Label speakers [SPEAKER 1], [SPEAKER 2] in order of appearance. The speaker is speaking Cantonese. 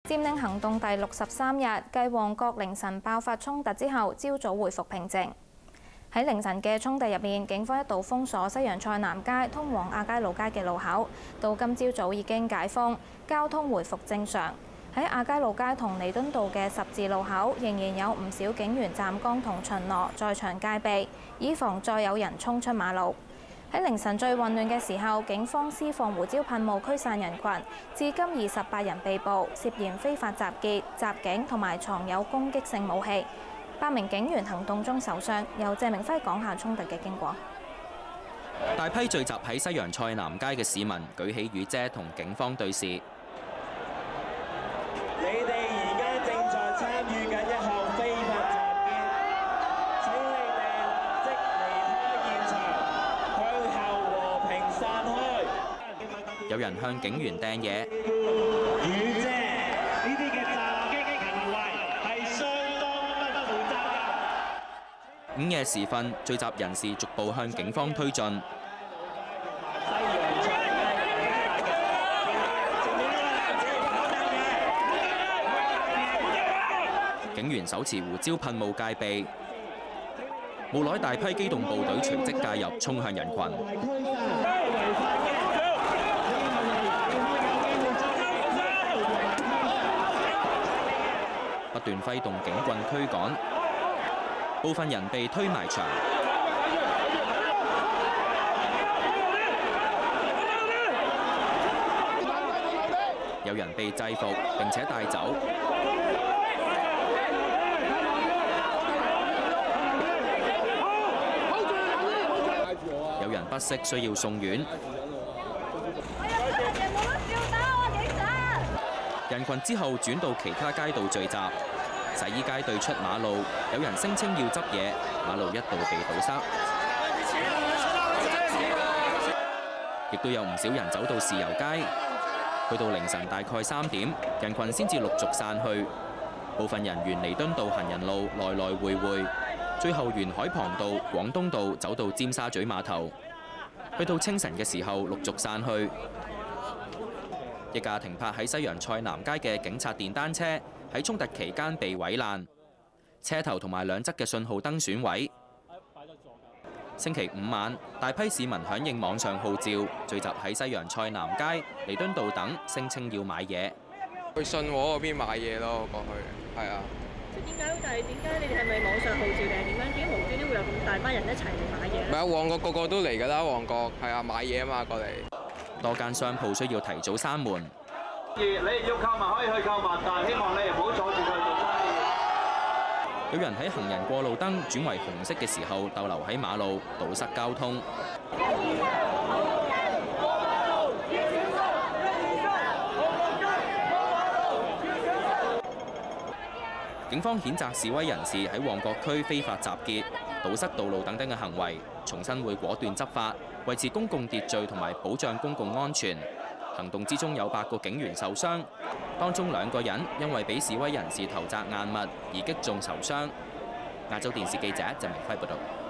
[SPEAKER 1] 佔領行動第63日，繼旺角凌晨爆發衝突之後，朝早回復平靜。喺凌晨嘅衝突入面，警方一度封鎖西洋菜南街通往亞皆老街嘅路口，到今朝早已經解封，交通回復正常。喺亞皆老街同彌敦道嘅十字路口，仍然有唔少警員站崗同巡邏，在場戒備，以防再有人衝出馬路。喺凌晨最混亂嘅時候，警方施放胡椒噴霧驅散人群，至今28人被捕，涉嫌非法集結、襲警同埋藏有攻擊性武器。8名警員行動中受傷。由謝明輝講下衝突嘅經過。
[SPEAKER 2] 大批聚集喺西洋菜南街嘅市民舉起雨遮同警方對視。你
[SPEAKER 3] 哋而家正在參與緊一項非法集結，請你哋立即離開現場，向後和平散開。
[SPEAKER 2] 有人向警員掟嘢。
[SPEAKER 3] 雨遮呢啲嘅襲擊行為係相當不負責任。
[SPEAKER 2] 午夜時分，聚集人士逐步向警方推進。警員手持胡椒噴霧戒備，無奈大批機動部隊隨即介入，衝向人群。不斷揮動警棍驅趕，部分人被推埋牆。有人被制服並且帶走。有人不適需要送院。人群之後轉到其他街道聚集。洗衣街對出馬路，有人聲稱要執嘢，馬路一度被堵塞。亦都有唔少人走到豉油街，去到凌晨大概3點，人群先至陸續散去。部分人沿彌敦道行人路來來回回，最後沿海傍道、廣東道走到尖沙咀碼頭。去到清晨嘅時候，陸續散去。一架停泊喺西洋菜南街嘅警察電單車喺衝突期間被毀爛，車頭同埋兩側嘅信號燈損毀。星期5晚，大批市民響應網上號召，聚集喺西洋菜南街、彌敦道等，聲稱要買嘢。
[SPEAKER 4] 去信和嗰邊買嘢咯，過去係啊。
[SPEAKER 5] 但係點解你哋係咪網上號召定係點樣？點解無端端會有咁大班人一齊嚟買嘢咧？
[SPEAKER 4] 唔係啊，旺角個個都嚟㗎啦，旺角係啊，買嘢啊嘛，過嚟。
[SPEAKER 2] 多間商鋪需要提早閂門。
[SPEAKER 3] 你要購物可以去購物，但係希望你唔好阻住佢做生意。
[SPEAKER 2] 有人喺行人過路燈轉為紅色嘅時候逗留喺馬路，堵塞交通。警方譴責示威人士喺旺角區非法集結、堵塞道路等等嘅行為，重申會果斷執法，維持公共秩序同埋保障公共安全。行動之中有8個警員受傷，當中2個人因為俾示威人士投擲硬物而擊中受傷。亞洲電視記者鄭明輝報導。